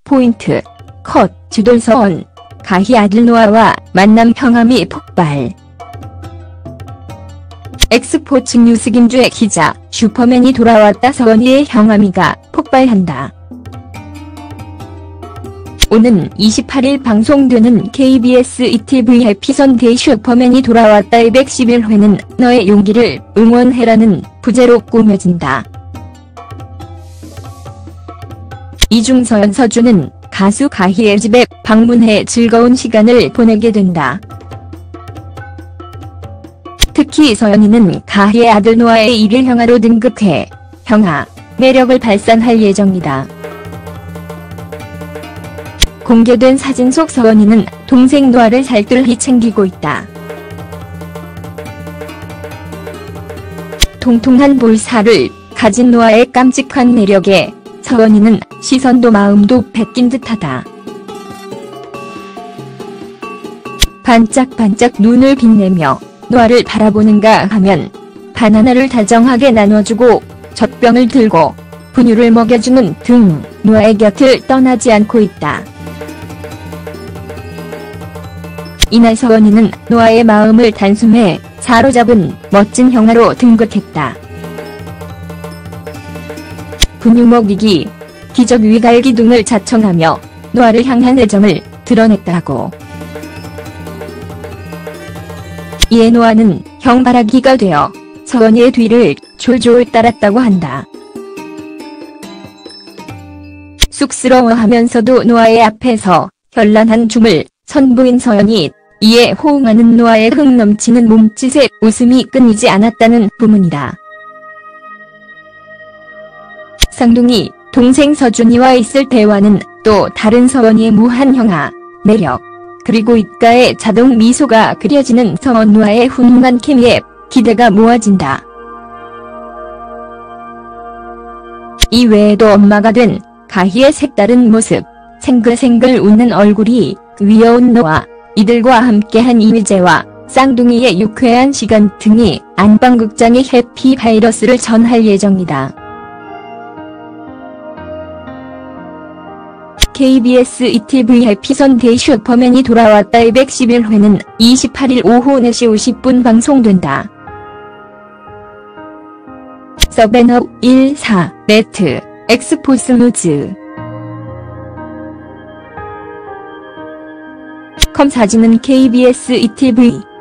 포인트, 컷, 주돌서원, 가희 아들 노아와 만남 경함이 폭발. 엑스포츠 뉴스 김주혜 기자, 슈퍼맨이 돌아왔다 서원이의 경함이가 폭발한다. 오는 28일 방송되는 KBS ETV 해피선데이 슈퍼맨이 돌아왔다 211회는 너의 용기를 응원해라는 부제로 꾸며진다. 이중 서연 서준은 가수 가희의 집에 방문해 즐거운 시간을 보내게 된다. 특히 서연이는 가희의 아들 노아의 일일 형아로 등극해 형아 매력을 발산할 예정이다. 공개된 사진 속 서연이는 동생 노아를 살뜰히 챙기고 있다. 통통한 볼살을 가진 노아의 깜찍한 매력에 서연이는 시선도 마음도 뺏긴 듯하다. 반짝반짝 눈을 빛내며 노아를 바라보는가 하면 바나나를 다정하게 나눠주고 젖병을 들고 분유를 먹여주는 등 노아의 곁을 떠나지 않고 있다. 이날 서원이는 노아의 마음을 단숨에 사로잡은 멋진 형아로 등극했다. 분유 먹이기, 기적 위갈기 등을 자청하며 노아를 향한 애정을 드러냈다고. 이에 노아는 형바라기가 되어 서원이의 뒤를 졸졸 따랐다고 한다. 쑥스러워하면서도 노아의 앞에서 현란한 춤을 선보인 서연이 이에 호응하는 노아의 흥 넘치는 몸짓에 웃음이 끊이지 않았다는 부문이다. 쌍둥이 동생 서준이와 있을 대화는 또 다른 서원이의 무한 형아 매력, 그리고 입가에 자동 미소가 그려지는 서원 노아의 훈훈한 케미에 기대가 모아진다. 이 외에도 엄마가 된 가희의 색다른 모습, 생글생글 웃는 얼굴이 귀여운 노아, 이들과 함께한 이휘재와 쌍둥이의 유쾌한 시간 등이 안방극장의 해피 바이러스를 전할 예정이다. KBS ETV 해피선데이 슈퍼맨이 돌아왔다 211회는 28일 오후 4시 50분 방송된다. 서벤업 14, 네트, 엑스포스 뉴즈. 사진은 KBS ETV